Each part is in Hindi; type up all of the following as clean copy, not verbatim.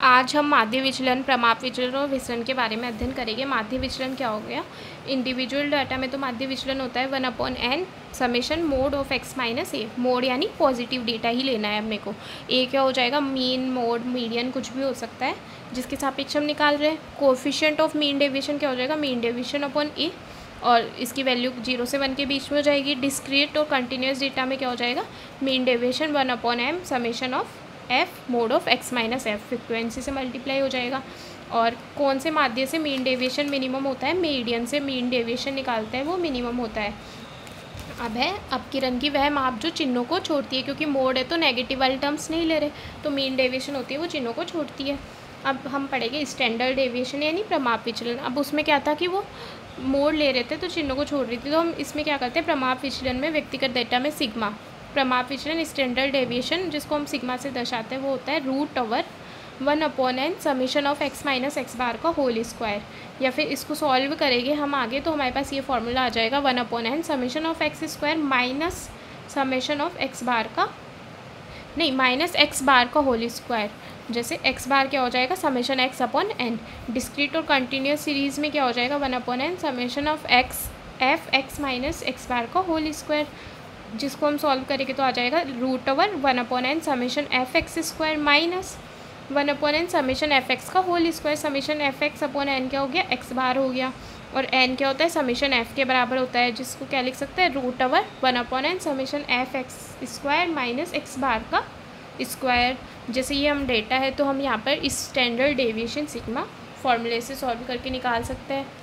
आज हम माध्य विचलन, प्रमाप विचलन और विसरण के बारे में अध्ययन करेंगे। माध्य विचलन क्या हो गया? इंडिविजुअल डाटा में तो माध्य विचलन होता है 1/n summation mode of x minus A. Mode यानी पॉजिटिव डेटा ही लेना है मेरे को। ए क्या हो जाएगा? मीन, मोड, मीडियन कुछ भी हो सकता है जिसके सापेक्ष हम निकाल रहे हैं। कोफिशिएंट ऑफ मीन डेविएशन क्या हो जाएगा? मीन डेविएशन अपॉन ए, और इसकी वैल्यू 0 से 1 के बीच में हो जाएगी। डिस्क्रीट और कंटिन्यूस डेटा में क्या हो जाएगा? Mean deviation 1/m summation of F mode of x minus F, frequency से मल्टीप्लाई हो जाएगा। और कौन से माध्य से मीन डेविएशन मिनिमम होता है? मीडियन से मीन डेविएशन निकालते हैं वो मिनिमम होता है। अब है अपकिरण की वह माप जो चिन्हों को छोड़ती है, क्योंकि मोड है तो नेगेटिव वाले टर्म्स नहीं ले रहे, तो मीन डेविएशन होती है वो चिन्हों को छोड़ती है। अब हम पढ़ेंगे स्टैंडर्ड डेविएशन यानी प्रमाप विचलन। अब उसमें क्या था कि वो मोड ले रहे थे तो चिन्हों को छोड़ रही थी, तो हम इसमें क्या करते हैं? प्रमाप विचलन में व्यक्तिगत डेटा में सिग्मा, प्रमाप विचलन स्टैंडर्ड डेविएशन जिसको हम सिग्मा से दर्शाते हैं वो होता है √1/n summation of x minus X bar का होल स्क्वायर। या फिर इसको सॉल्व करेंगे हम आगे तो हमारे पास ये फॉर्मूला आ जाएगा 1/n summation of X square minus summation of X bar का, नहीं माइनस एक्स बार का होल स्क्वायर। जैसे एक्स बार क्या हो जाएगा? Summation X upon N. Discrete और कंटिन्यूस सीरीज़ में क्या हो जाएगा? 1/n summation of X F X minus X bar का होल स्क्वायर, जिसको हम सॉल्व करेंगे तो आ जाएगा √1/n summation F X square minus 1/n summation F X का whole square. Summation F X upon N क्या हो गया? एक्स बार हो गया, और एन क्या होता है? समेशन एफ के बराबर होता है, जिसको क्या लिख सकते हैं? √1/n summation F X square minus X bar का स्क्वायर। जैसे ये हम डेटा है तो हम यहाँ पर इस स्टैंडर्ड डेविएशन सिग्मा फॉर्मूले से सॉल्व करके निकाल सकते हैं।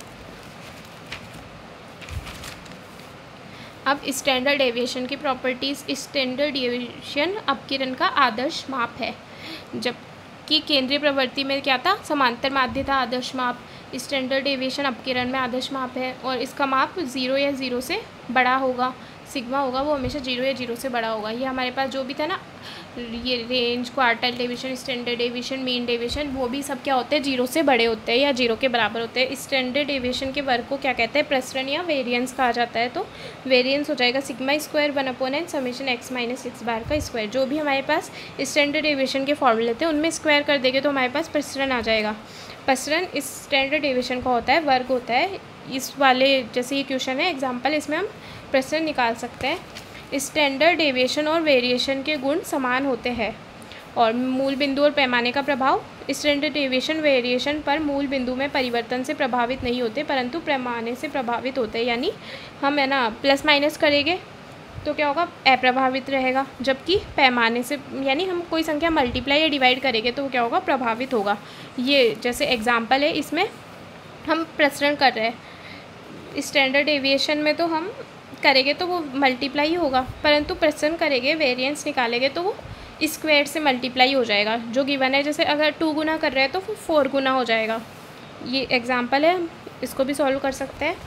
अब स्टैंडर्ड डेविएशन की प्रॉपर्टीज़। स्टैंडर्ड डेविएशन अपकिरण का आदर्श माप है, जबकि केंद्रीय प्रवृत्ति में क्या था? समांतर माध्य था आदर्श माप। स्टैंडर्ड डेविएशन अपकिरण में आदर्श माप है और इसका माप 0 या 0 से बड़ा होगा। सिग्मा होगा वो हमेशा 0 या 0 से बड़ा होगा। ये हमारे पास जो भी था ना, ये range, quartile deviation, standard deviation, mean deviation, वो भी सब क्या होते हैं? 0 से बड़े होते हैं या 0 के बराबर होते हैं। स्टैंडर्ड डेविएशन के वर्ग को क्या कहते हैं? प्रसरण या वेरिएंस कहा जाता है। तो वेरिएंस हो जाएगा sigma square 1/n summation X minus X bar का स्क्वायर। जो भी हमारे पास स्टैंडर्ड डेविएशन के फॉर्मूले थे उनमें स्क्वायर कर देंगे तो हमारे पास प्रसरण आ जाएगा। प्रसरण इस स्टैंडर्ड डेविएशन का होता है, वर्ग होता है। इस वाले जैसे ये क्वेश्चन है एग्जाम्पल, इसमें हम प्रसरण निकाल सकते हैं। स्टैंडर्ड डेविएशन और वेरिएशन के गुण समान होते हैं और मूल बिंदु और पैमाने का प्रभाव। स्टैंडर्ड डेविएशन वेरिएशन पर मूल बिंदु में परिवर्तन से प्रभावित नहीं होते परंतु पैमाने से प्रभावित होते हैं। यानी हम है ना प्लस माइनस करेंगे तो क्या होगा? अप्रभावित रहेगा, जबकि पैमाने से यानी हम कोई संख्या मल्टीप्लाई या डिवाइड करेंगे तो वो क्या होगा? प्रभावित होगा। ये जैसे एग्जाम्पल है, इसमें हम प्रसरण कर रहे हैं। स्टैंडर्ड डेविएशन में तो हम करेंगे तो वो मल्टीप्लाई ही होगा, परंतु प्रसरण करेंगे, वेरिएंस निकालेंगे तो वो स्क्वायर से मल्टीप्लाई हो जाएगा जो गिवन है। जैसे अगर 2 गुना कर रहे हैं तो फिर 4 गुना हो जाएगा। ये एग्जाम्पल है, इसको भी सॉल्व कर सकते हैं।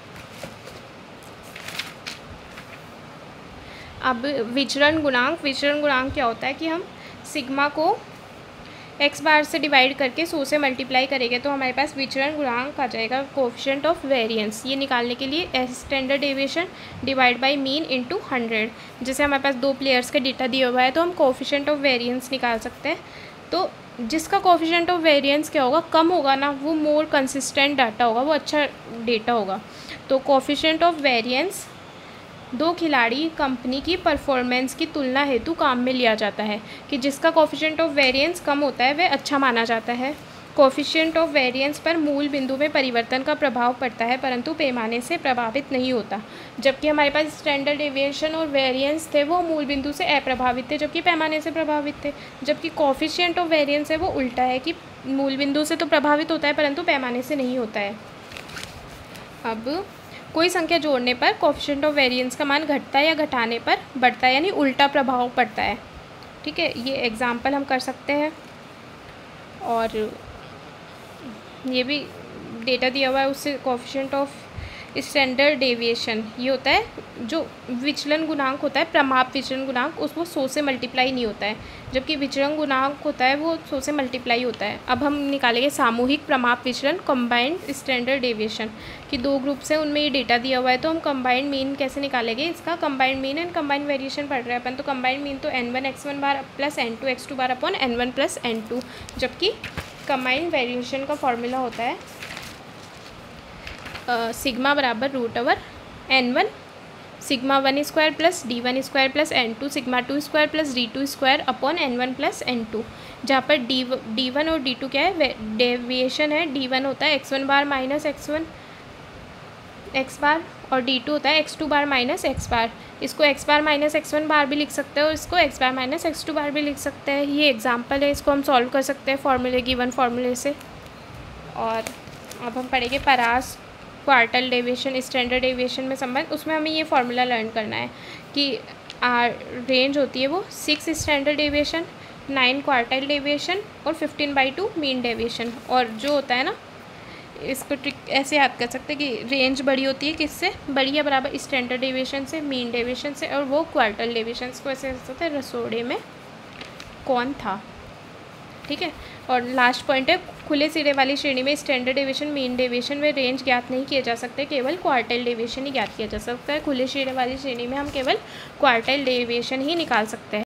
अब विचरण गुणांक। विचरण गुणांक क्या होता है कि हम सिग्मा को एक्स बार से डिवाइड करके 100 से मल्टीप्लाई करेंगे तो हमारे पास विचरण गुणांक आ जाएगा कोएफिशिएंट ऑफ वेरिएंस। ये निकालने के लिए standard deviation divide by mean into 100। जैसे हमारे पास 2 प्लेयर्स का डेटा दिया हुआ है तो हम कोएफिशिएंट ऑफ वेरिएंस निकाल सकते हैं। तो जिसका कोएफिशिएंट ऑफ वेरिएंस क्या होगा? कम होगा ना, वो मोर कंसिस्टेंट डाटा होगा, वो अच्छा डेटा होगा। तो कोएफिशिएंट ऑफ वेरिएंस 2 खिलाड़ी कंपनी की परफॉर्मेंस की तुलना हेतु काम में लिया जाता है कि जिसका कोएफिशिएंट ऑफ वेरिएंस कम होता है वह अच्छा माना जाता है। कोएफिशिएंट ऑफ वेरिएंस पर मूल बिंदु में परिवर्तन का प्रभाव पड़ता है परंतु पैमाने से प्रभावित नहीं होता। जबकि हमारे पास स्टैंडर्ड डेविएशन और वेरिएंस थे वो मूल बिंदु से अप्रभावित थे जबकि पैमाने से प्रभावित थे। जबकि कोएफिशिएंट ऑफ वेरिएंस है वो उल्टा है कि मूल बिंदु से तो प्रभावित होता है परंतु पैमाने से नहीं होता है। अब कोई संख्या जोड़ने पर कोएफिशिएंट ऑफ वेरिएंस का मान घटता है या घटाने पर बढ़ता है, यानी उल्टा प्रभाव पड़ता है। ठीक है, ये एग्जाम्पल हम कर सकते हैं। और ये भी डेटा दिया हुआ है, उससे कोएफिशिएंट ऑफ स्टैंडर्ड डेविएशन ये होता है जो विचलन गुणांक होता है, प्रमाप विचलन गुणांक, उसको 100 से मल्टीप्लाई नहीं होता है, जबकि विचलन गुणांक होता है वो 100 से मल्टीप्लाई होता है। अब हम निकालेंगे सामूहिक प्रमाप विचलन, कंबाइंड स्टैंडर्ड डेविएशन कि 2 ग्रुप से उनमें ये डेटा दिया हुआ है, तो हम कंबाइंड मीन कैसे निकालेंगे इसका। Combined mean and combined variation पढ़ रहे हैं अपन, तो कंबाइंड मीन तो n1 x1 bar plus n2 x2 bar upon n1 plus n2, जबकि कंबाइंड वेरिएशन का फॉर्मूला होता है सिग्मा बराबर root over n1 sigma 1 square plus d1 square plus n2 sigma 2 square plus d2 square upon n1 plus n2, जहाँ पर d1 और d2 क्या है, डेविएशन है। d1 होता है x1 बार माइनस x1 x बार और d2 होता है x2 बार माइनस x बार। इसको x बार माइनस x1 बार भी लिख सकते हैं और इसको x बार माइनस x2 बार भी लिख सकते हैं। ये एग्जाम्पल है, इसको हम सॉल्व कर सकते हैं फॉर्मूले गिवन फॉर्मूले से। और अब हम पढ़ेंगे परास क्वार्टल डेविएशन स्टैंडर्ड डेविएशन में संबंध, उसमें हमें ये फार्मूला लर्न करना है कि रेंज होती है वो 6 स्टैंडर्ड डेविएशन, 9 क्वार्टल डेविएशन और 15/2 मीन डेविएशन। और जो होता है ना, इसको ट्रिक ऐसे याद कर सकते हैं कि रेंज बड़ी होती है किससे, बड़ी है बराबर स्टैंडर्ड डेविएशन से, मीन डेविएशन से, और वो क्वार्टल डेविएशन को ऐसे होता है रसोड़े में कौन था। ठीक है। और लास्ट पॉइंट है खुले सिरे वाली श्रेणी में स्टैंडर्ड डेविएशन मीन डेविएशन में रेंज ज्ञात नहीं किए जा सकते, केवल क्वार्टाइल डेविएशन ही ज्ञात किया जा सकता है। खुले सिरे वाली श्रेणी में हम केवल क्वार्टाइल डेविएशन ही निकाल सकते हैं।